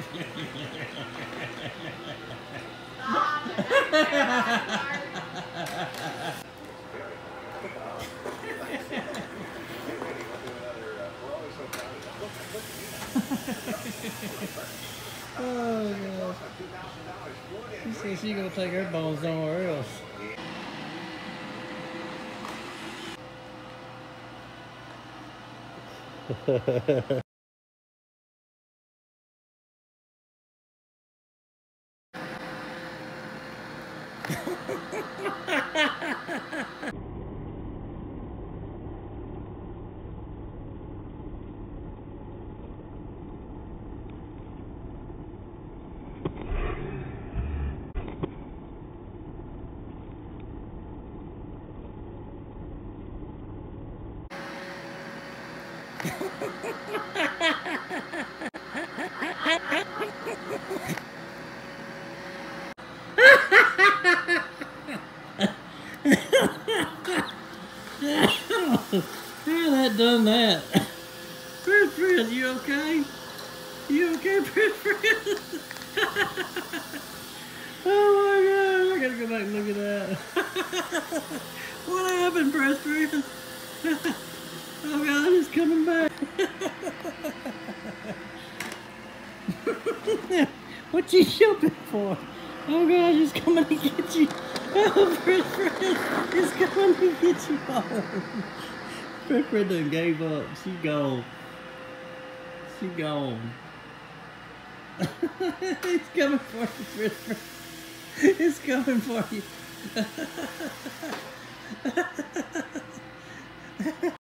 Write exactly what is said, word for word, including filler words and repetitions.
Oh, God. She said she gonna take her bones somewhere else. How that done that? Fred, Fred, you okay? You okay, Fred, Fred? Oh my God, I gotta go back and look at that. What happened, Fred, Fred? Oh God, it's coming back. What you jumping for? Oh God, it's coming to get you. Oh, Fred, Fred, it's coming to get you. Oh. Fred, Fred done gave up. She gone. She gone. It's coming for you, Fred, Fred. It's coming for you.